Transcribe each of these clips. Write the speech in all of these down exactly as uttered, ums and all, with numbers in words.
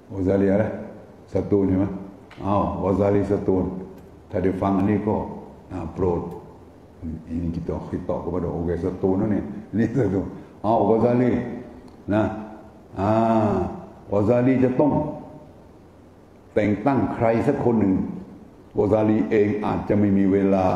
วาซาลีอะไรสตูลใช่ไหมอ้าววาซาลีสตูลถ้าได้ฟังอันนี้ก็โปรดini kita khitab kepada orang Setun ni ni satuอ้าววาซาลีนะอ่าวาซาลีจะต้องแต่งตั้งใครสักคนหนึ่งวาซาลีเองอาจจะไม่มีเวลา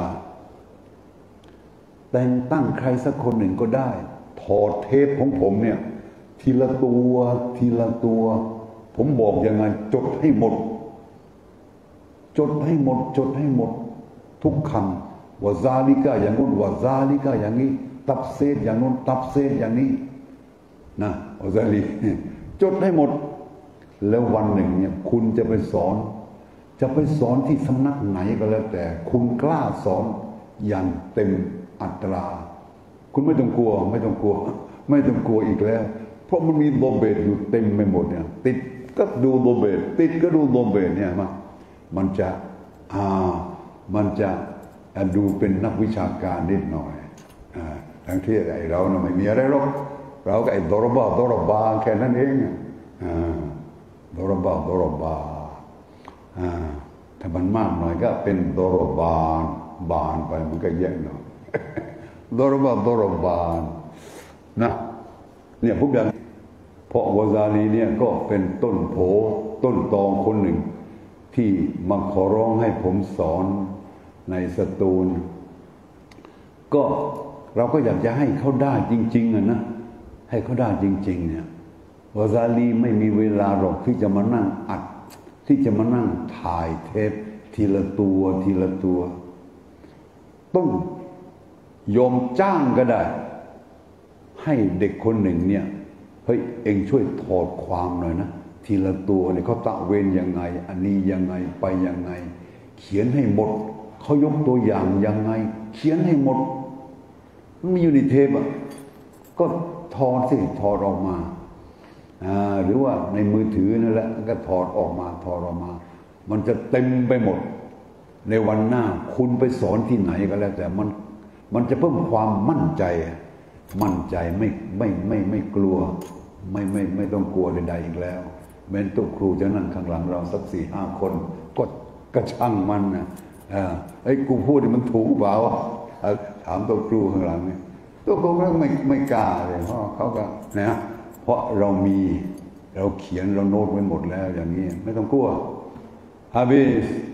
แต่งตั้งใครสักคนหนึ่งก็ได้ถอดเทปของผมเนี่ยทีละตัวทีละตัวผมบอกยังไงจดให้หมดจดให้หมดจดให้หมดทุกคำวาซาลิกาอย่างนู้นวาซาลิกาอย่างนี้ตับเซตอย่างนู้นตับเซตอย่างนี้นะวาซาลีจดให้หมดแล้ววันหนึ่งเนี่ยคุณจะไปสอนจะไปสอนที่สำนักไหนก็แล้วแต่คุณกล้าสอนอย่างเต็มอัตราคุณไม่ต้องกลัวไม่ต้องกลัวไม่ต้องกลัวอีกแล้วเพราะมันมีโดเบตอยู่เต็มไปหมดเนี่ยติดก็ดูโดเบตติดก็ดูโดเบตเนี่ยมามันจะอ่ามันจะดูเป็นนักวิชาการนิดหน่อยอ่าทั้งที่ไอ้เราเนี่ยไม่มีอะไรหรอกเราก็ไอ้ดรบาดรบาแค่นั้นเองอ่าดรบาดรบาอ่าถ้ามันมากหน่อยก็เป็นดรบานบานไปมันก็แย่หน่อยดรบาดรบานนะเนี่ยพวกอย่างเพราะวาซาลีเนี่ยก็เป็นต้นโผต้นตอคนหนึ่งที่มาขอร้องให้ผมสอนในสตูลก็เราก็อยากจะให้เขาได้จริงๆอะนะให้เขาได้จริงๆเนี่ยวาซาลีไม่มีเวลาหรอกที่จะมานั่งอัดที่จะมานั่งถ่ายเทปทีละตัวทีละตัวต้องยอมจ้างก็ได้ให้เด็กคนหนึ่งเนี่ยเฮ้ยเองช่วยถอดความหน่อยนะทีละตัวเนี่ยเขาตะเวนยังไงอันนี้ยังไงไปยังไงเขียนให้หมดเขายกตัวอย่างยังไงเขียนให้หมดมันมีอยู่ในเทปอ่ะก็ถอดสิถอดออกมาอ่าหรือว่าในมือถือนั่นแหละก็ถอดออกมาถอดออกมามันจะเต็มไปหมดในวันหน้าคุณไปสอนที่ไหนก็แล้วแต่มันมันจะเพิ่มความมั่นใจมั่นใจไม่ไม่ไม่ไม่กลัวไม่ไม่ไม่ต้องกลัวใดๆอีกแล้วแม้ตัวครูจะนั่งข้างหลังเราสักสี่ห้าคนก็กระช่างมันนะอ่าไอ้กูพูดมันถูกเปล่าถามตัวครูข้างหลังเนี่ยตัวครูก็ไม่ไม่กล้าเลยเพราะเขาก็นะเพราะเรามีเราเขียนเราโน้ตไว้หมดแล้วอย่างนี้ไม่ต้องกลัวฮาบิส